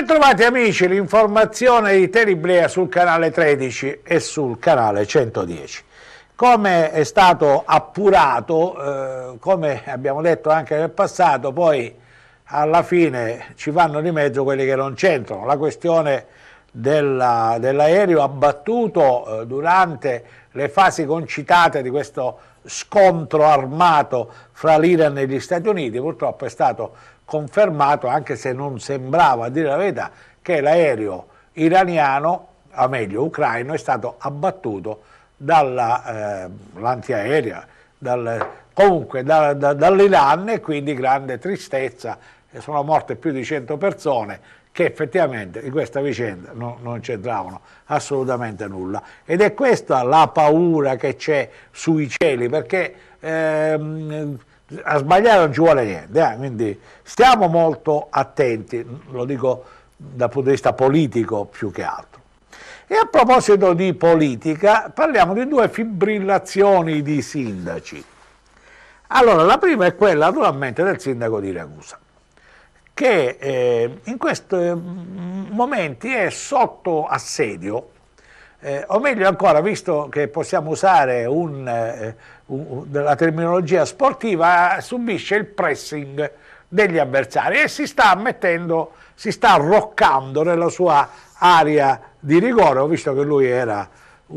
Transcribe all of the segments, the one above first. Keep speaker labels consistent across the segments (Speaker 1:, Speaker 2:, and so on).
Speaker 1: Bentrovati amici, l'informazione di Teliblea sul canale 13 e sul canale 110. Come è stato appurato, come abbiamo detto anche nel passato, poi alla fine ci vanno di mezzo quelli che non c'entrano. La questione dell'aereo abbattuto durante le fasi concitate di questo scontro armato fra l'Iran e gli Stati Uniti purtroppo è stato confermato, anche se non sembrava, a dire la verità, che l'aereo iraniano, o meglio ucraino, è stato abbattuto dall'antiaerea, comunque dall'Iran, e quindi grande tristezza. Sono morte più di 100 persone che effettivamente in questa vicenda non c'entravano assolutamente nulla. Ed è questa la paura che c'è sui cieli, perché a sbagliare non ci vuole niente, quindi stiamo molto attenti, lo dico dal punto di vista politico più che altro. E a proposito di politica, parliamo di due fibrillazioni di sindaci. Allora, la prima è quella naturalmente del sindaco di Ragusa, che in questi momenti è sotto assedio, o meglio ancora, visto che possiamo usare della terminologia sportiva, subisce il pressing degli avversari e si sta arroccando nella sua area di rigore. Ho visto che lui era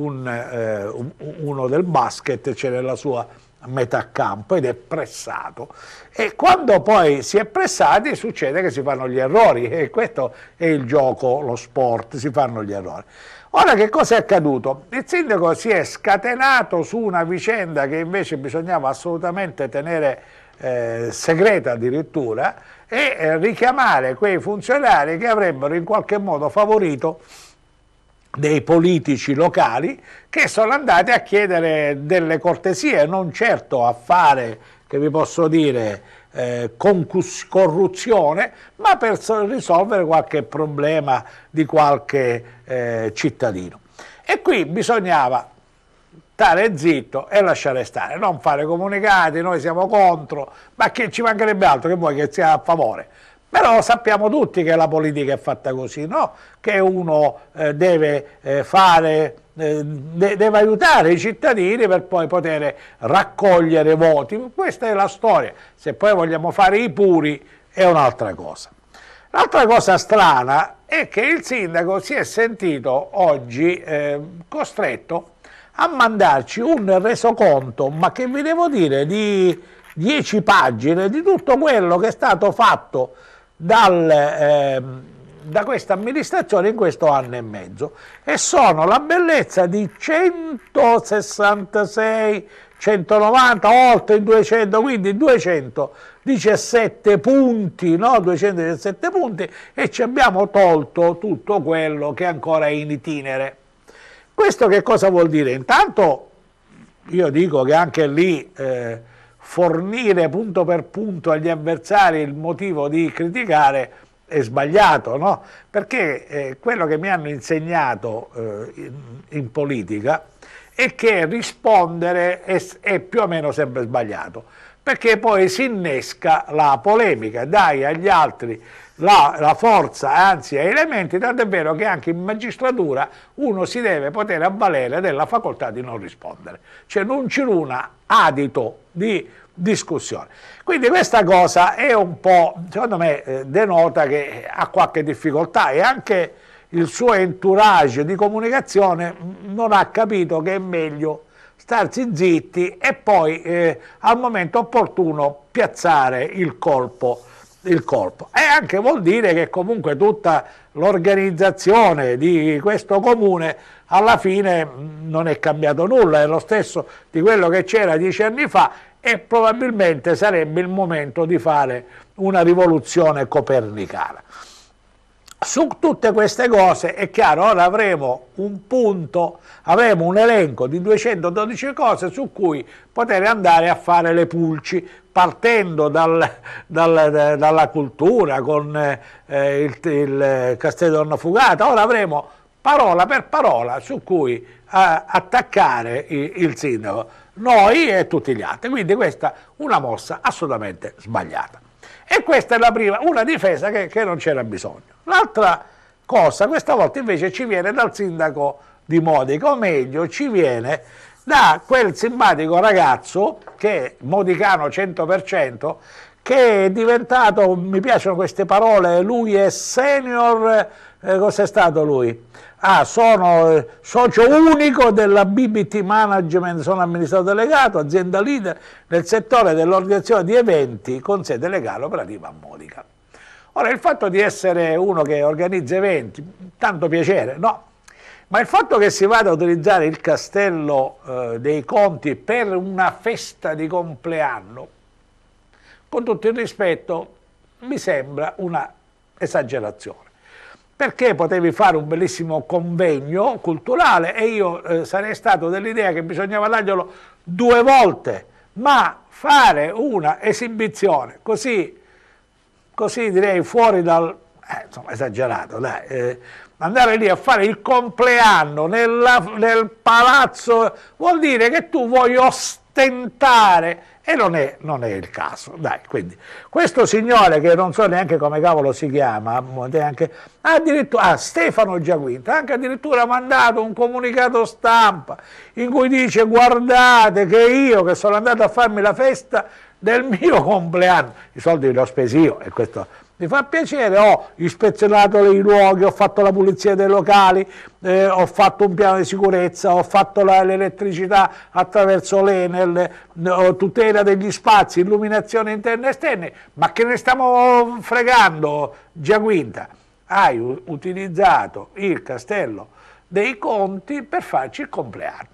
Speaker 1: uno del basket, c'è nella sua metà campo ed è pressato, e quando poi si è pressati succede che si fanno gli errori, e questo è il gioco, lo sport, si fanno gli errori. Ora, che cosa è accaduto? Il sindaco si è scatenato su una vicenda che invece bisognava assolutamente tenere segreta addirittura, e richiamare quei funzionari che avrebbero in qualche modo favorito dei politici locali che sono andati a chiedere delle cortesie, non certo a fare, che vi posso dire, corruzione, ma per risolvere qualche problema di qualche cittadino. E qui bisognava stare zitto e lasciare stare, non fare comunicati, noi siamo contro, ma che ci mancherebbe altro, che vuoi che sia a favore. Però sappiamo tutti che la politica è fatta così, no? Che uno deve aiutare i cittadini per poi poter raccogliere voti. Questa è la storia. Se poi vogliamo fare i puri è un'altra cosa. L'altra cosa strana è che il sindaco si è sentito oggi costretto a mandarci un resoconto, ma che vi devo dire, di 10 pagine di tutto quello che è stato fatto da questa amministrazione in questo anno e mezzo, e sono la bellezza di 166, 190, oltre i 200, quindi 217 punti, no? 217 punti, e ci abbiamo tolto tutto quello che ancora è in itinere. Questo che cosa vuol dire? Intanto io dico che anche lì fornire punto per punto agli avversari il motivo di criticare è sbagliato, no? Perché quello che mi hanno insegnato in politica è che rispondere è più o meno sempre sbagliato, perché poi si innesca la polemica, dai agli altri la forza, anzi elementi, tanto è vero che anche in magistratura uno si deve poter avvalere della facoltà di non rispondere, cioè non c'è un adito di discussione. Quindi questa cosa è un po', secondo me, denota che ha qualche difficoltà, e anche il suo entourage di comunicazione non ha capito che è meglio starsi zitti e poi al momento opportuno piazzare il colpo. E anche vuol dire che comunque tutta l'organizzazione di questo comune alla fine non è cambiato nulla, è lo stesso di quello che c'era 10 anni fa, e probabilmente sarebbe il momento di fare una rivoluzione copernicana. Su tutte queste cose è chiaro, ora avremo un punto, avremo un elenco di 212 cose su cui poter andare a fare le pulci, partendo dalla cultura con il Castello Donna Fugata. Ora avremo parola per parola su cui attaccare il sindaco, noi e tutti gli altri, quindi questa è una mossa assolutamente sbagliata. E questa è la prima, una difesa che non c'era bisogno. L'altra cosa, questa volta invece ci viene dal sindaco di Modica, o meglio ci viene da quel simpatico ragazzo che è modicano 100%, che è diventato, mi piacciono queste parole, lui è senior, cos'è stato lui? Ah, sono socio unico della BBT Management, sono amministratore delegato, azienda leader nel settore dell'organizzazione di eventi con sede legale operativa a Modica. Ora, il fatto di essere uno che organizza eventi, tanto piacere, no? Ma il fatto che si vada a utilizzare il castello dei Conti per una festa di compleanno, con tutto il rispetto, mi sembra una esagerazione. Perché potevi fare un bellissimo convegno culturale e io sarei stato dell'idea che bisognava darglielo 2 volte, ma fare una esibizione così direi fuori dal... insomma, esagerato, dai. Andare lì a fare il compleanno nel palazzo vuol dire che tu vuoi ostentare e non è il caso, dai. Quindi questo signore, che non so neanche come cavolo si chiama, addirittura Stefano Giaquinta, anche addirittura ha mandato un comunicato stampa in cui dice: guardate che io che sono andato a farmi la festa del mio compleanno, i soldi li ho spesi io, e questo mi fa piacere, ho ispezionato i luoghi, ho fatto la pulizia dei locali, ho fatto un piano di sicurezza, ho fatto l'elettricità attraverso l'Enel, tutela degli spazi, illuminazione interna e esterna, ma che ne stiamo fregando, Giaquinta? Hai utilizzato il castello dei Conti per farci il compleanno.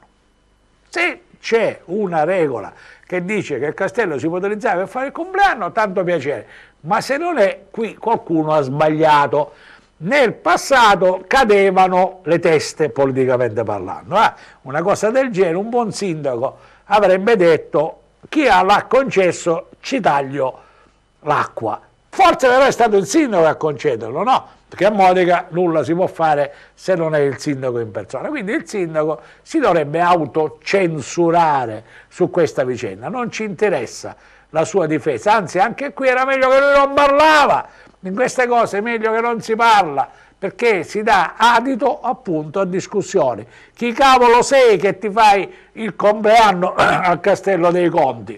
Speaker 1: Se c'è una regola che dice che il castello si può utilizzare per fare il compleanno, tanto piacere, ma se non è, qui qualcuno ha sbagliato. Nel passato cadevano le teste politicamente parlando. Una cosa del genere, un buon sindaco avrebbe detto: chi l'ha concesso ci taglio l'acqua. Forse però è stato il sindaco a concederlo, no? Perché a Modica nulla si può fare se non è il sindaco in persona. Quindi il sindaco si dovrebbe autocensurare su questa vicenda, non ci interessa la sua difesa, anzi anche qui era meglio che lui non parlava, in queste cose è meglio che non si parla, perché si dà adito appunto a discussioni. Chi cavolo sei che ti fai il compleanno al Castello dei Conti?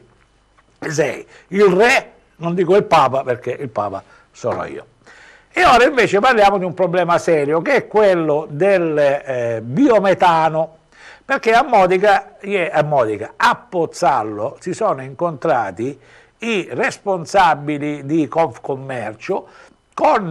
Speaker 1: Sei il re, non dico il Papa, perché il Papa sono io. E ora invece parliamo di un problema serio, che è quello del biometano, perché a a Pozzallo si sono incontrati i responsabili di Confcommercio con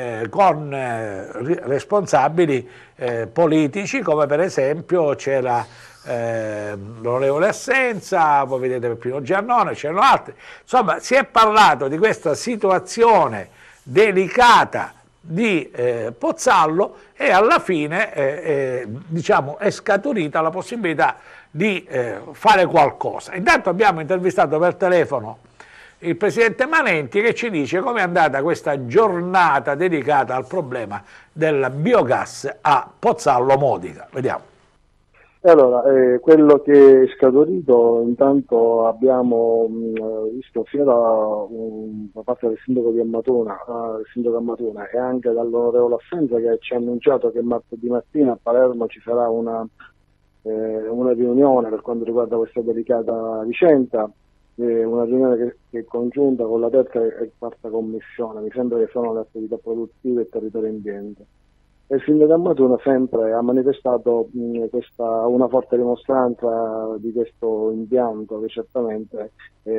Speaker 1: responsabili politici, come per esempio c'era l'onorevole Assenza, poi vedete Peppino Giannone, c'erano altri. Insomma, si è parlato di questa situazione delicata di Pozzallo e alla fine diciamo, è scaturita la possibilità di fare qualcosa. Intanto abbiamo intervistato per telefono il presidente Manenti, che ci dice come è andata questa giornata dedicata al problema del biogas a Pozzallo Modica. Vediamo.
Speaker 2: Allora, quello che è scaturito, intanto abbiamo visto sia da parte del sindaco di Ammatona, e anche dall'onorevole Assenza, che ci ha annunciato che martedì mattina a Palermo ci sarà una riunione per quanto riguarda questa delicata vicenda, una riunione che è congiunta con la terza e quarta commissione, mi sembra che sono le attività produttive e territorio e ambiente. E il sindaco di Matuna sempre ha manifestato una forte dimostranza di questo impianto che certamente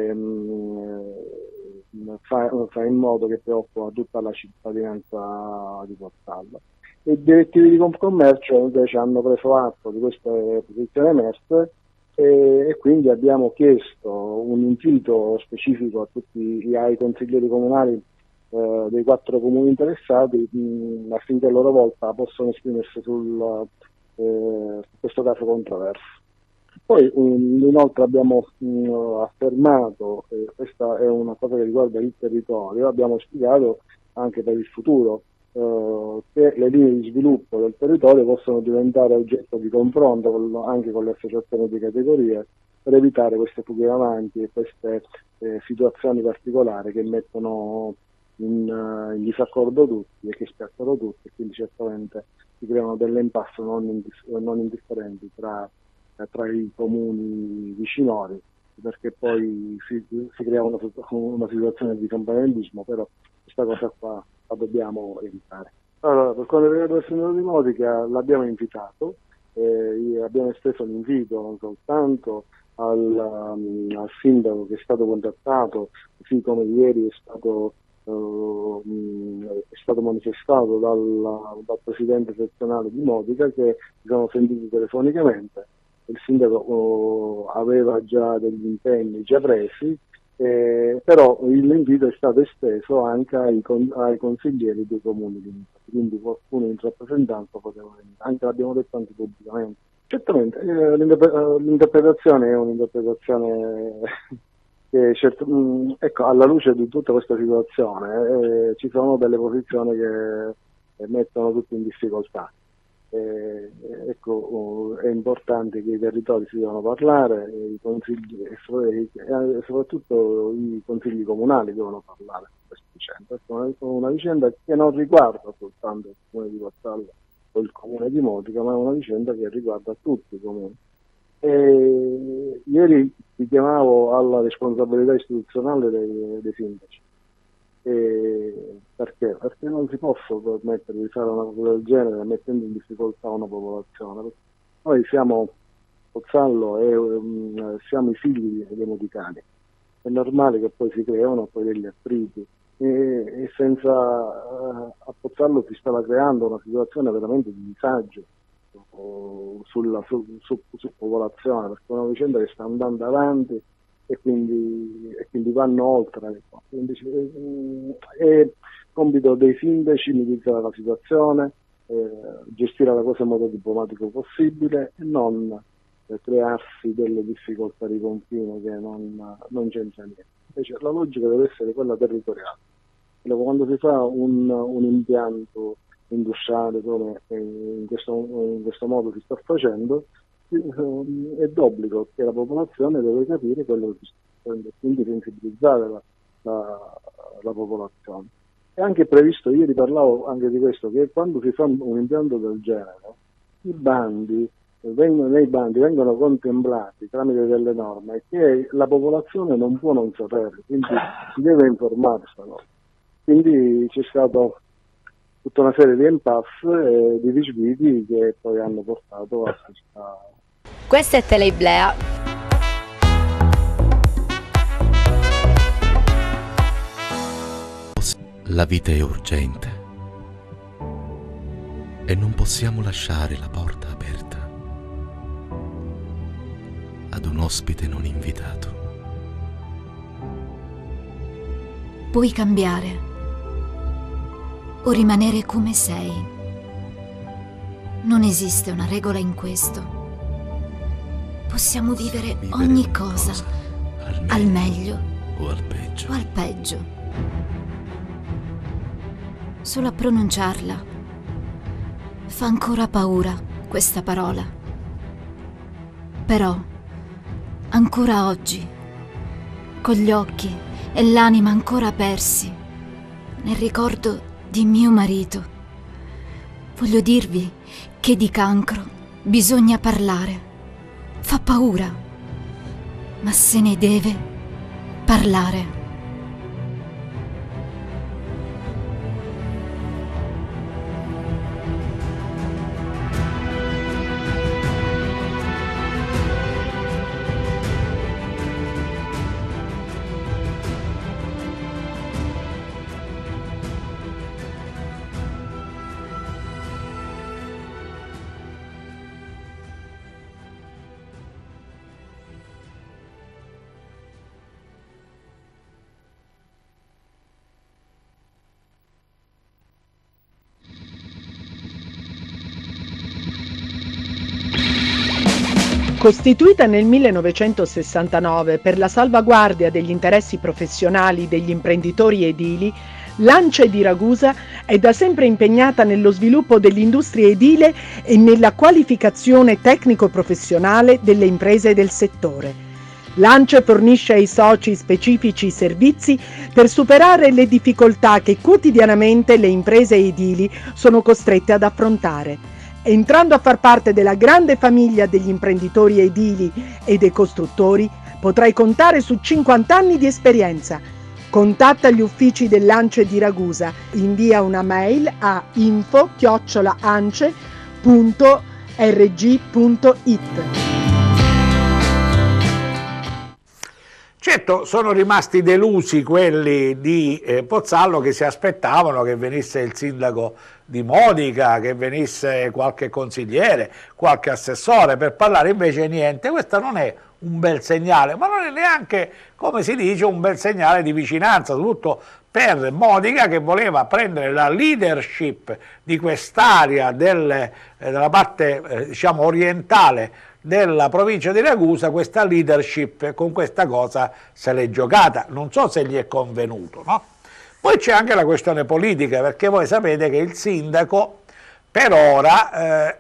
Speaker 2: fa in modo che preoccupa tutta la cittadinanza di Pozzallo. I direttivi di Confcommercio invece hanno preso atto di queste posizioni emerse e quindi abbiamo chiesto un invito specifico a tutti ai consiglieri comunali dei 4 comuni interessati affinché a loro volta possano esprimersi su questo caso controverso. Poi inoltre abbiamo affermato, questa è una cosa che riguarda il territorio, abbiamo spiegato anche per il futuro che le linee di sviluppo del territorio possono diventare oggetto di confronto anche con le associazioni di categorie per evitare queste fughe in avanti e queste situazioni particolari che mettono in disaccordo tutti e che spiazzano tutti, e quindi certamente si creano delle impasse non indifferenti tra i comuni vicinori, perché poi si crea una situazione di campanilismo, però questa cosa qua la dobbiamo evitare. Allora, per quanto riguarda il sindaco di Modica, l'abbiamo invitato, abbiamo esteso l'invito non soltanto al sindaco che è stato contattato, così come ieri è stato manifestato dal presidente sezionale di Modica, che si sono sentiti telefonicamente. Il sindaco aveva già degli impegni già presi, però l'invito è stato esteso anche ai consiglieri dei comuni limitati, quindi qualcuno in rappresentanza poteva venire, anche l'abbiamo detto anche pubblicamente. Certamente l'interpretazione è un'interpretazione che ecco, alla luce di tutta questa situazione ci sono delle posizioni che mettono tutti in difficoltà. Ecco, è importante che i territori si devono parlare, i consigli, e soprattutto i consigli comunali devono parlare su questa vicenda. È una vicenda che non riguarda soltanto il comune di Pozzallo o il comune di Modica, ma è una vicenda che riguarda tutti i comuni. Ieri ti chiamavo alla responsabilità istituzionale dei sindaci. Perché? Perché non si può permettere di fare una cosa del genere mettendo in difficoltà una popolazione. Noi siamo Pozzallo e siamo i figli dei modicani. È normale che poi si creano poi degli attriti e senza a Pozzallo si stava creando una situazione veramente di disagio su popolazione, perché è una vicenda che sta andando avanti e quindi vanno oltre. Quindi è compito dei sindaci mitizzare la situazione, gestire la cosa in modo diplomatico possibile e non crearsi delle difficoltà di confine che non c'entra niente. Invece la logica deve essere quella territoriale. Quando si fa un impianto industriale come in questo modo si sta facendo, è d'obbligo che la popolazione deve capire quello che si sta facendo, quindi sensibilizzare la popolazione. È anche previsto, ieri parlavo anche di questo, che quando si fa un impianto del genere, nei bandi vengono contemplati tramite delle norme che la popolazione non può non sapere, quindi si deve informare questa cosa. Quindi c'è stato tutta una serie di impasse e di disguidi che poi hanno portato a questa...
Speaker 3: Questa è Teleiblea.
Speaker 4: La vita è urgente e non possiamo lasciare la porta aperta ad un ospite non invitato.
Speaker 5: Puoi cambiare o rimanere come sei. Non esiste una regola in questo. Possiamo vivere ogni cosa al meglio
Speaker 4: o al peggio.
Speaker 5: Solo a pronunciarla fa ancora paura questa parola. Però, ancora oggi, con gli occhi e l'anima ancora apersi, nel ricordo di mio marito, voglio dirvi che di cancro bisogna parlare. Fa paura, ma se ne deve parlare.
Speaker 6: Costituita nel 1969 per la salvaguardia degli interessi professionali degli imprenditori edili, l'ANCE di Ragusa è da sempre impegnata nello sviluppo dell'industria edile e nella qualificazione tecnico-professionale delle imprese del settore. L'ANCE fornisce ai soci specifici servizi per superare le difficoltà che quotidianamente le imprese edili sono costrette ad affrontare. Entrando a far parte della grande famiglia degli imprenditori edili e dei costruttori, potrai contare su 50 anni di esperienza. Contatta gli uffici dell'ANCE di Ragusa, invia una mail a info@ance.rg.it.
Speaker 1: Certo, sono rimasti delusi quelli di Pozzallo, che si aspettavano che venisse il sindaco di Modica, che venisse qualche consigliere, qualche assessore per parlare, invece niente. Questo non è un bel segnale, ma non è neanche, come si dice, un bel segnale di vicinanza, soprattutto per Modica, che voleva prendere la leadership di quest'area della parte diciamo orientale della provincia di Ragusa. Questa leadership con questa cosa se l'è giocata, non so se gli è convenuto, no? Poi c'è anche la questione politica, perché voi sapete che il sindaco per ora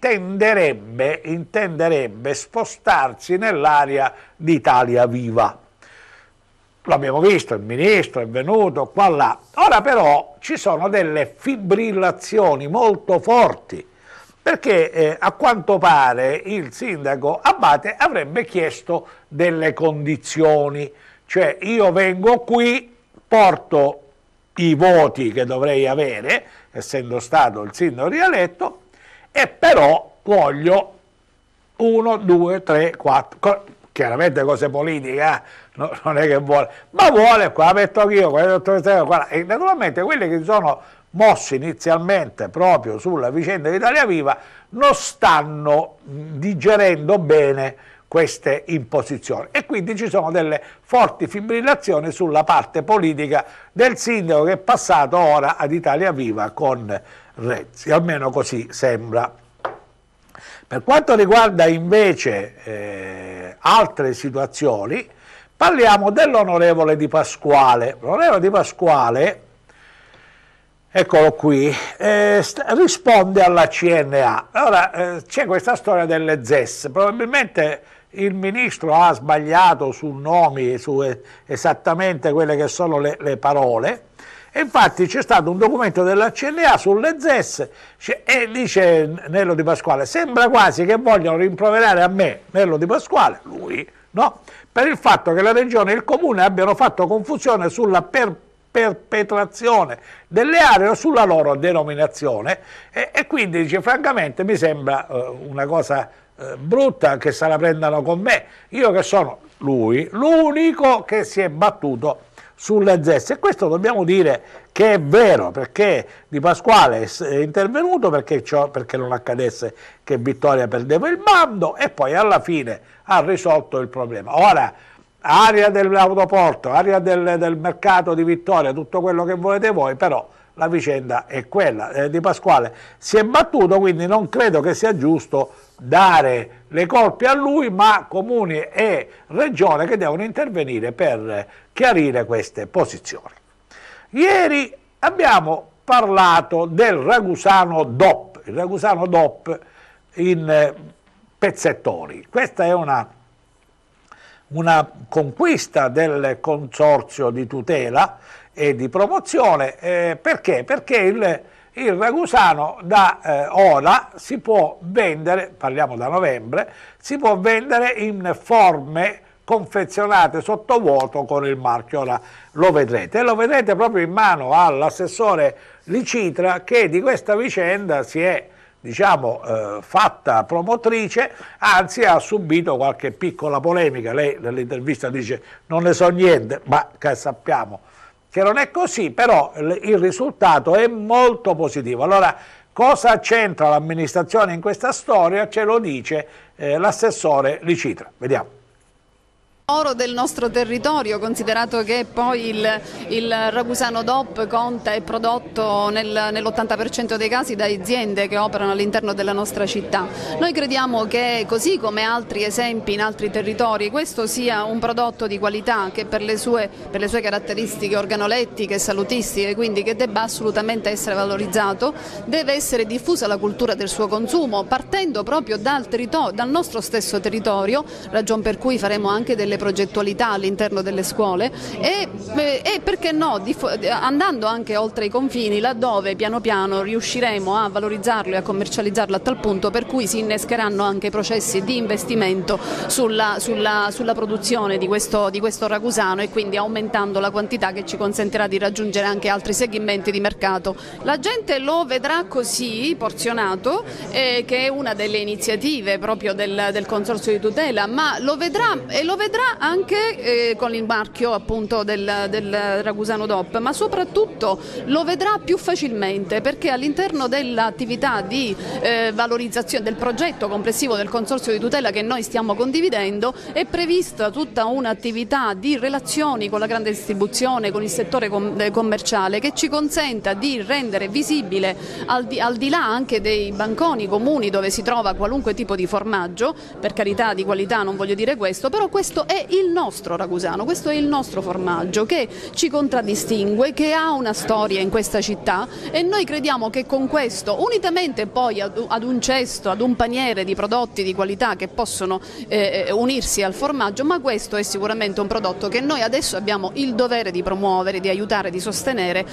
Speaker 1: intenderebbe spostarsi nell'area di Italia Viva. L'abbiamo visto, il ministro è venuto qua là. Ora però ci sono delle fibrillazioni molto forti, perché a quanto pare il sindaco Abate avrebbe chiesto delle condizioni, cioè io vengo qui, porto i voti che dovrei avere, essendo stato il sindaco rieletto, e però voglio 1, 2, 3, 4, chiaramente cose politiche, non è che vuole, ma vuole, qua metto io, e naturalmente quelli che sono mossi inizialmente proprio sulla vicenda di Italia Viva non stanno digerendo bene queste imposizioni, e quindi ci sono delle forti fibrillazioni sulla parte politica del sindaco, che è passato ora ad Italia Viva con Renzi, almeno così sembra. Per quanto riguarda invece altre situazioni, parliamo dell'onorevole Di Pasquale. L'onorevole Di Pasquale, eccolo qui, risponde alla CNA. Ora c'è questa storia delle ZES, probabilmente il ministro ha sbagliato su nomi, su esattamente quelle che sono le parole, e infatti c'è stato un documento della CNA sulle ZES e dice Nello Di Pasquale: sembra quasi che vogliano rimproverare a me, Nello Di Pasquale, lui, no? Per il fatto che la regione e il comune abbiano fatto confusione sulla perpetrazione delle aree o sulla loro denominazione, e quindi dice francamente mi sembra una cosa brutta che se la prendano con me, io che sono lui l'unico che si è battuto sulle ZES, e questo dobbiamo dire che è vero, perché Di Pasquale è intervenuto perché non accadesse che Vittoria perdeva il bando, e poi alla fine ha risolto il problema. Ora, area dell'autoporto, area del mercato di Vittoria, tutto quello che volete voi, però la vicenda è quella. Di Pasquale si è battuto, quindi non credo che sia giusto dare le colpe a lui, ma comuni e regione che devono intervenire per chiarire queste posizioni. Ieri abbiamo parlato del Ragusano DOP, il Ragusano DOP in pezzettoni. Questa è una conquista del consorzio di tutela e di promozione, perché? Perché il Ragusano da ora si può vendere, parliamo da novembre, si può vendere in forme confezionate sottovuoto con il marchio. Ora lo vedrete, e lo vedrete proprio in mano all'assessore Licitra, che di questa vicenda si è, diciamo, fatta promotrice, anzi ha subito qualche piccola polemica. Lei nell'intervista dice non ne so niente, ma che sappiamo che non è così, però il risultato è molto positivo. Allora, cosa c'entra l'amministrazione in questa storia? Ce lo dice l'assessore Licitra. Vediamo.
Speaker 7: Oro del nostro territorio, considerato che poi il Ragusano DOP conta è prodotto nell'80% dei casi da aziende che operano all'interno della nostra città. Noi crediamo che, così come altri esempi in altri territori, questo sia un prodotto di qualità che per le sue caratteristiche organolettiche e salutistiche, quindi che debba assolutamente essere valorizzato, deve essere diffusa la cultura del suo consumo, partendo proprio dal nostro stesso territorio, ragion per cui faremo anche delle progettualità all'interno delle scuole e perché no, andando anche oltre i confini, laddove piano piano riusciremo a valorizzarlo e a commercializzarlo a tal punto per cui si innescheranno anche processi di investimento sulla produzione di questo ragusano, e quindi aumentando la quantità che ci consentirà di raggiungere anche altri segmenti di mercato. La gente lo vedrà così porzionato, che è una delle iniziative proprio del Consorzio di tutela, ma lo vedrà anche con il marchio appunto del Ragusano DOP, ma soprattutto lo vedrà più facilmente perché all'interno dell'attività di valorizzazione del progetto complessivo del Consorzio di tutela che noi stiamo condividendo è prevista tutta un'attività di relazioni con la grande distribuzione, con il settore commerciale, che ci consenta di rendere visibile al di là anche dei banconi comuni dove si trova qualunque tipo di formaggio, per carità di qualità non voglio dire questo, però questo è il nostro ragusano, questo è il nostro formaggio che ci contraddistingue, che ha una storia in questa città, e noi crediamo che con questo, unitamente poi ad un cesto, ad un paniere di prodotti di qualità che possono unirsi al formaggio, ma questo è sicuramente un prodotto che noi adesso abbiamo il dovere di promuovere, di aiutare, di sostenere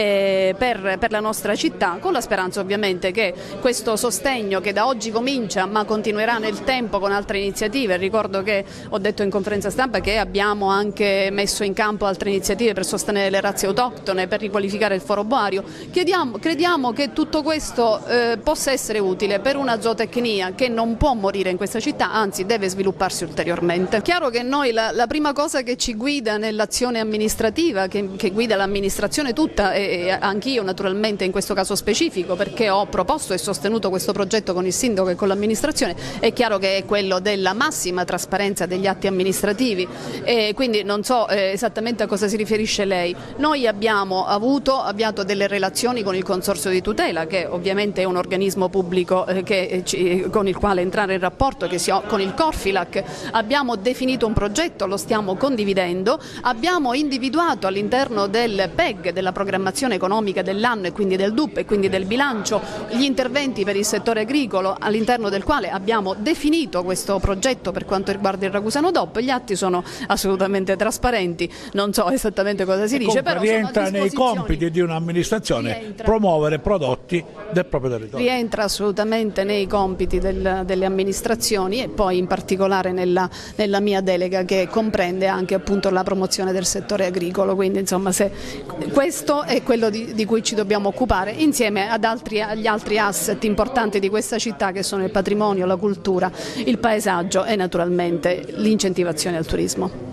Speaker 7: per la nostra città, con la speranza ovviamente che questo sostegno che da oggi comincia ma continuerà nel tempo con altre iniziative. Ricordo che ho detto in conferenza stampa che abbiamo anche messo in campo altre iniziative per sostenere le razze autoctone, per riqualificare il foro boario. Crediamo che tutto questo possa essere utile per una zootecnia che non può morire in questa città, anzi deve svilupparsi ulteriormente. È chiaro che noi la prima cosa che ci guida nell'azione amministrativa, che guida l'amministrazione tutta, e anch'io naturalmente in questo caso specifico perché ho proposto e sostenuto questo progetto con il sindaco e con l'amministrazione, è chiaro che è quello della massima trasparenza degli atti amministrativi, e quindi non so esattamente a cosa si riferisce lei. Noi abbiamo avviato delle relazioni con il Consorzio di tutela, che ovviamente è un organismo pubblico con il quale entrare in rapporto, con il Corfilac. Abbiamo definito un progetto, lo stiamo condividendo, abbiamo individuato all'interno del PEG, della programmazione economica dell'anno e quindi del DUP e quindi del bilancio, gli interventi per il settore agricolo, all'interno del quale abbiamo definito questo progetto per quanto riguarda il Ragusano DOP. Gli atti sono assolutamente trasparenti, non so esattamente cosa si dice, però
Speaker 1: rientra nei compiti di un'amministrazione promuovere prodotti del proprio territorio.
Speaker 7: Rientra assolutamente nei compiti delle amministrazioni, e poi in particolare nella mia delega, che comprende anche appunto la promozione del settore agricolo. Quindi insomma, questo è quello di cui ci dobbiamo occupare, insieme agli altri asset importanti di questa città, che sono il patrimonio, la cultura, il paesaggio e naturalmente l'incentivazione al turismo.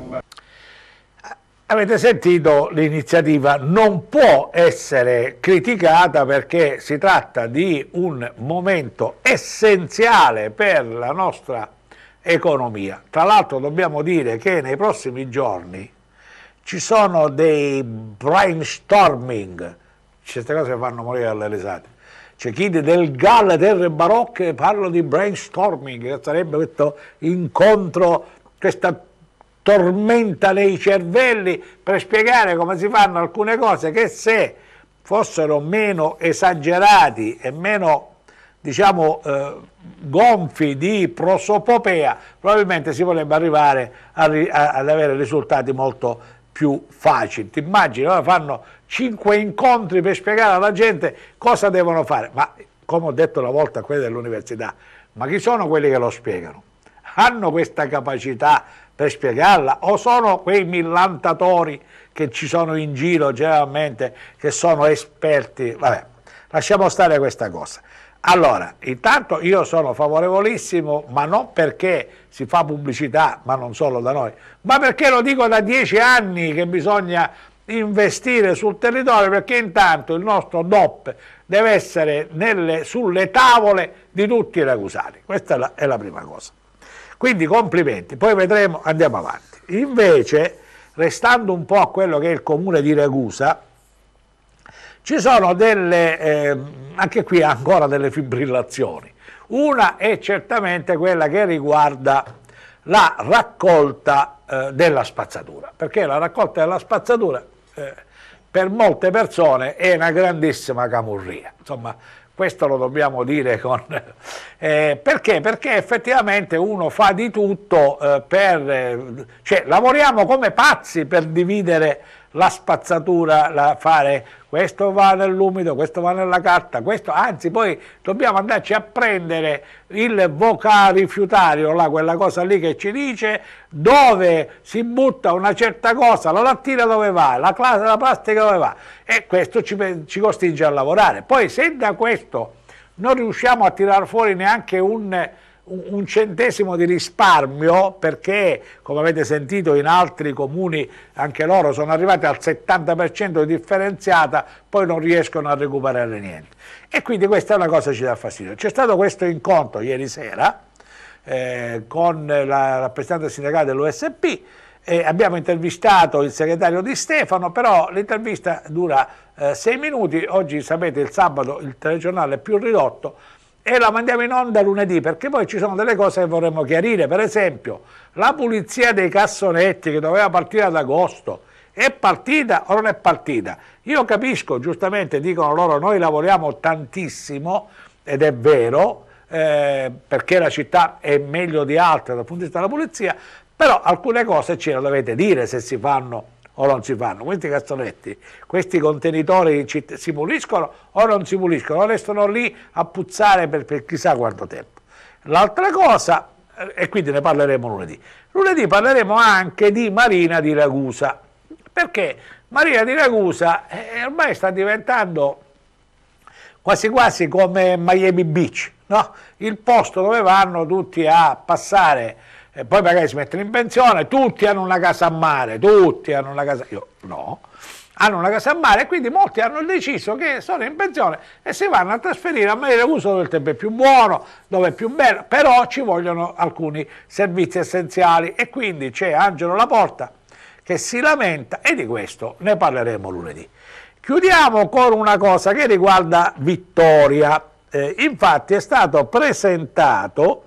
Speaker 1: Avete sentito, l'iniziativa non può essere criticata perché si tratta di un momento essenziale per la nostra economia. Tra l'altro dobbiamo dire che nei prossimi giorni ci sono dei brainstorming, queste cose fanno morire dalle risate. C'è chi del Galle Terre Barocche parla di brainstorming, che sarebbe questo incontro, questa tormenta nei cervelli per spiegare come si fanno alcune cose che, se fossero meno esagerati e meno, diciamo, gonfi di prosopopea, probabilmente si potrebbe arrivare ad avere risultati molto più facili. Ti immagini, ora fanno 5 incontri per spiegare alla gente cosa devono fare, ma come ho detto una volta a quelli dell'università, ma chi sono quelli che lo spiegano? Hanno questa capacità per spiegarla, o sono quei millantatori che ci sono in giro generalmente, che sono esperti? Vabbè, lasciamo stare questa cosa. Allora, intanto io sono favorevolissimo, ma non perché si fa pubblicità, ma non solo da noi, ma perché lo dico da 10 anni che bisogna investire sul territorio, perché intanto il nostro DOP deve essere sulle tavole di tutti i ragusani. Questa è la prima cosa. Quindi complimenti, poi vedremo, andiamo avanti. Invece, restando un po' a quello che è il comune di Ragusa, ci sono anche qui ancora delle fibrillazioni. Una è certamente quella che riguarda la raccolta della spazzatura, perché la raccolta della spazzatura per molte persone è una grandissima camurria. Insomma, questo lo dobbiamo dire con... perché? Perché effettivamente uno fa di tutto cioè lavoriamo come pazzi per dividere la spazzatura, fare questo va nell'umido, questo va nella carta, questo, anzi poi dobbiamo andarci a prendere il vocarifiutario, quella cosa lì che ci dice dove si butta una certa cosa, la lattina dove va, la plastica dove va, e questo ci costringe a lavorare. Poi se da questo non riusciamo a tirar fuori neanche un centesimo di risparmio, perché come avete sentito in altri comuni anche loro sono arrivati al 70% di differenziata, poi non riescono a recuperare niente, e quindi questa è una cosa che ci dà fastidio. C'è stato questo incontro ieri sera con la rappresentante sindacale dell'USP, abbiamo intervistato il segretario Di Stefano, però l'intervista dura 6 minuti, oggi sapete il sabato il telegiornale è più ridotto, e la mandiamo in onda lunedì, perché poi ci sono delle cose che vorremmo chiarire. Per esempio la pulizia dei cassonetti che doveva partire ad agosto, è partita o non è partita? Io capisco, giustamente dicono loro noi lavoriamo tantissimo, ed è vero, perché la città è meglio di altre dal punto di vista della pulizia, però alcune cose ce le dovete dire se si fanno o non si fanno. Questi cassonetti, questi contenitori si puliscono o non si puliscono, o restano lì a puzzare per chissà quanto tempo. L'altra cosa, e quindi ne parleremo lunedì. Lunedì parleremo anche di Marina di Ragusa, perché Marina di Ragusa ormai sta diventando quasi quasi come Miami Beach, no? Il posto dove vanno tutti a passare, poi magari si mettono in pensione, tutti hanno una casa a mare, tutti hanno una casa, io no, hanno una casa a mare, e quindi molti hanno deciso che sono in pensione e si vanno a trasferire a Marina di Ragusa, dove il tempo è più buono, dove è più bello, però ci vogliono alcuni servizi essenziali, e quindi c'è Angelo Laporta che si lamenta, e di questo ne parleremo lunedì. Chiudiamo con una cosa che riguarda Vittoria. Infatti è stata presentata,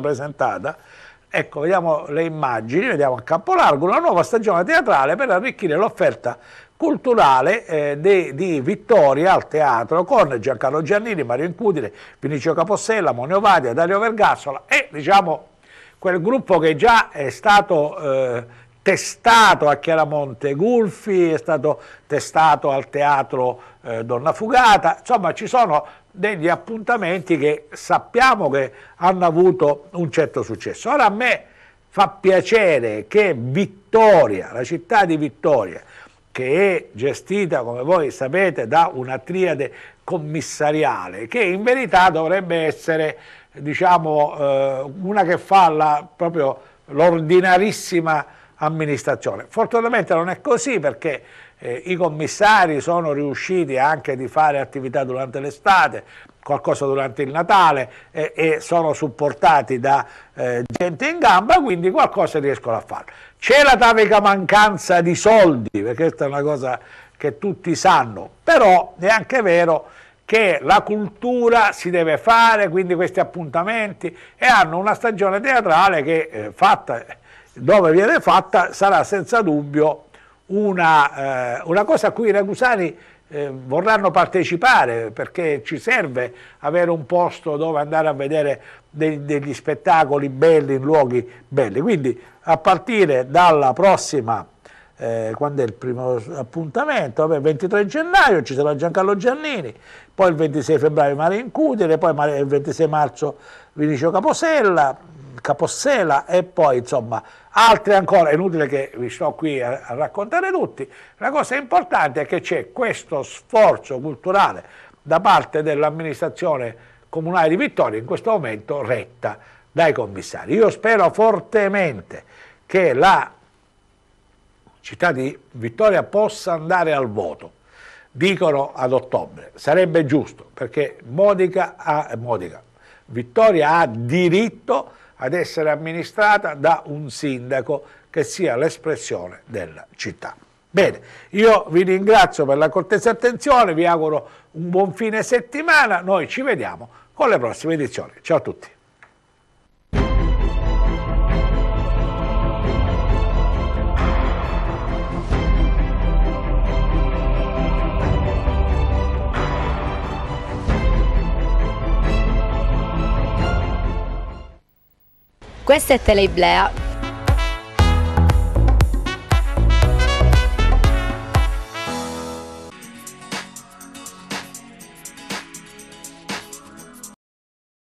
Speaker 1: ecco, vediamo le immagini, vediamo a Campo Largo, una nuova stagione teatrale per arricchire l'offerta culturale di Vittoria al teatro, con Giancarlo Giannini, Mario Incudine, Vinicio Capossela, Moneo Vadia, Dario Vergassola, e diciamo quel gruppo che già è stato testato a Chiaramonte Gulfi, è stato testato al teatro Donna Fugata, insomma ci sono degli appuntamenti che sappiamo che hanno avuto un certo successo. Ora a me fa piacere che Vittoria, la città di Vittoria, che è gestita, come voi sapete, da una triade commissariale, che in verità dovrebbe essere, diciamo, una che fa proprio l'ordinarissima amministrazione. Fortunatamente non è così, perché i commissari sono riusciti anche di fare attività durante l'estate, qualcosa durante il Natale, e sono supportati da gente in gamba, quindi qualcosa riescono a fare. C'è la tragica mancanza di soldi, perché questa è una cosa che tutti sanno, però è anche vero che la cultura si deve fare, quindi questi appuntamenti, e hanno una stagione teatrale che fatta, dove viene fatta, sarà senza dubbio una cosa a cui i ragusani vorranno partecipare, perché ci serve avere un posto dove andare a vedere degli spettacoli belli in luoghi belli. Quindi a partire dalla prossima, quando è il primo appuntamento? Vabbè, 23 gennaio ci sarà Giancarlo Giannini, poi il 26 febbraio Mario Incudine, poi il 26 marzo Vinicio Capossela, e poi insomma altri ancora. È inutile che vi sto qui a raccontare tutti. La cosa importante è che c'è questo sforzo culturale da parte dell'amministrazione comunale di Vittoria, in questo momento retta dai commissari. Io spero fortemente che la città di Vittoria possa andare al voto. Dicono ad ottobre, sarebbe giusto, perché Vittoria ha diritto ad essere amministrata da un sindaco che sia l'espressione della città. Bene, io vi ringrazio per la cortese attenzione, vi auguro un buon fine settimana, noi ci vediamo con le prossime edizioni. Ciao a tutti.
Speaker 3: Questa è Teleiblea.